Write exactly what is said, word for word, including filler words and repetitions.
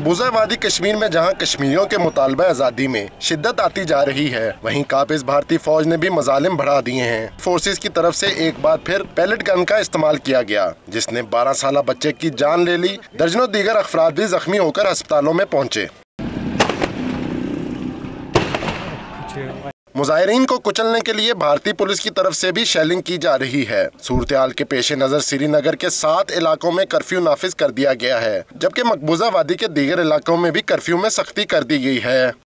मकबूजा वादी कश्मीर में जहां कश्मीरियों के मुतालबा आज़ादी में शिद्दत आती जा रही है, वहीं काबिज भारतीय फौज ने भी मजालिम बढ़ा दिए हैं। फोर्सेस की तरफ से एक बार फिर पैलेट गन का इस्तेमाल किया गया, जिसने बारह साल बच्चे की जान ले ली। दर्जनों दीगर अफराद भी जख्मी होकर अस्पतालों में पहुंचे। मुजाहिरीन को कुचलने के लिए भारतीय पुलिस की तरफ से भी शेलिंग की जा रही है। सूरत हाल के पेश नज़र श्रीनगर के सात इलाकों में कर्फ्यू नाफिज कर दिया गया है, जबकि मकबूजा वादी के दीगर इलाकों में भी कर्फ्यू में सख्ती कर दी गई है।